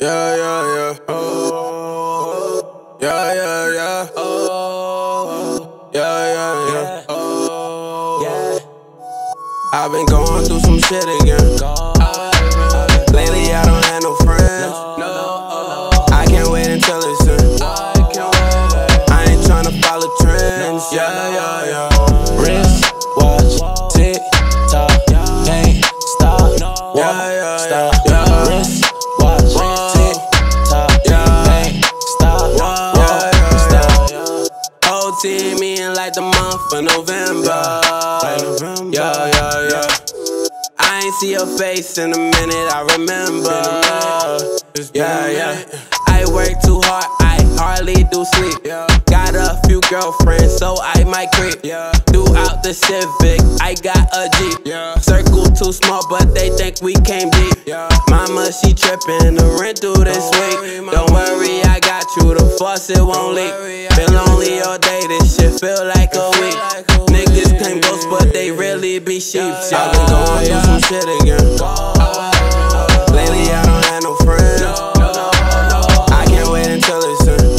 Yeah, yeah, yeah. Oh, yeah, yeah, yeah. Oh, yeah, yeah, yeah. Oh, yeah. I've been going through some shit again. Lately, I don't have no friends. I can't wait until it's in. I ain't tryna follow trends. Yeah, yeah, yeah. Wrist, watch, tick, tock, can't stop, won't stop. Wrist, watch, tick, tock, can't stop, won't stop. OT me in like the month of November. Yeah, yeah, yeah. I ain't see your face in a minute, I remember. Yeah, yeah. I work too hard, I hardly do sleep. Got a few girlfriends, so I might creep. Throughout the Civic, I got a Jeep. Circle too small, but they think we came deep. Mama, she trippin', the rent due this week. Don't worry, I got you, the faucet won't leak. Been lonely all day, this shit feel like a week. Niggas claim ghosts, but they really be sheep. I've been going through some shit again. Lately, I don't have no friends. I can't wait until it's in.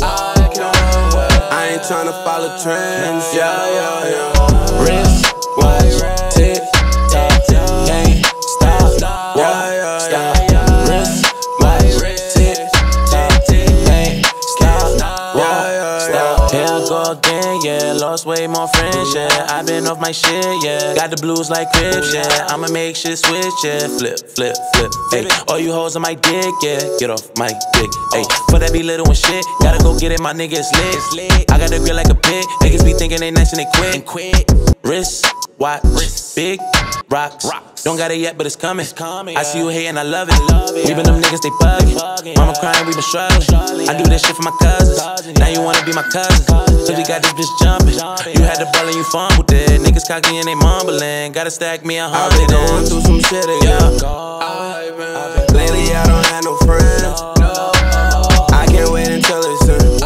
I ain't tryna follow trends. Yeah, yeah, yeah. Wrist, watch, tick, tock, can't stop, won't stop. Wrist, watch, tick, tock, can't stop, won't stop. Here I go again, yeah. Lost way more friends, yeah. I've been off my shit, yeah. Got the blues like Crips, yeah. I'ma make shit switch, yeah. Flip, flip, flip, ayy. All you hoes on my dick, yeah. Get off my dick, ayy. For that be little and shit, gotta go get it, my niggas lit. I got the grill like a pig. Niggas be thinking they nice and they quit. Wrist, watch, big rocks. Don't got it yet, but it's coming. I see you hating, I love it. We been them niggas, they bugging. Mama crying, we been struggling. I do this shit for my cousins. Now you wanna be my cousin. Cause we got this bitch jumping. You had the ball and you fumbled it. Niggas cocky and they mumbling. Gotta stack me 100. I've been going through some shit again. Lately, I don't have no friends. I can't wait until it's in.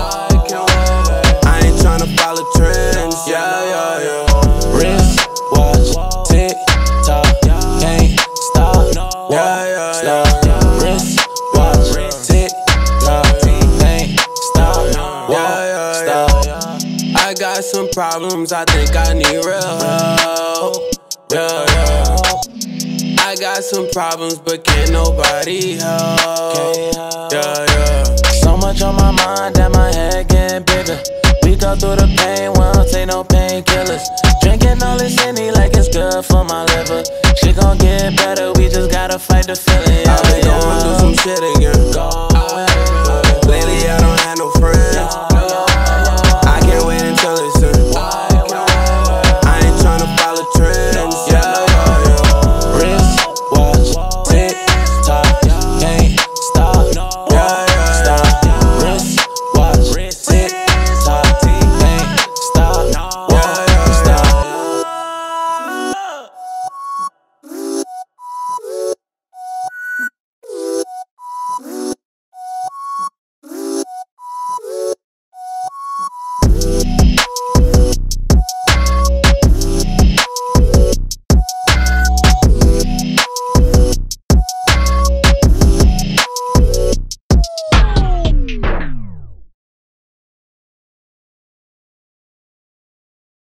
I ain't tryna follow trends. Yeah, yeah, yeah. Wrist, watch, tick, tock, can't stop, won't stop. Wrist, watch, tick, tock, can't stop, won't stop. I got some problems, I think I need real help. Yeah, yeah. I got some problems, but can't nobody help. Yeah, yeah. So much on my mind that my head getting bigger. We go through the pain, we don't take no painkillers. Drinking all this Henny like it's good for my liver. Shit gon' get better, we just gotta fight the feeling. I've been going through some shit again. Lately I don't have no friends.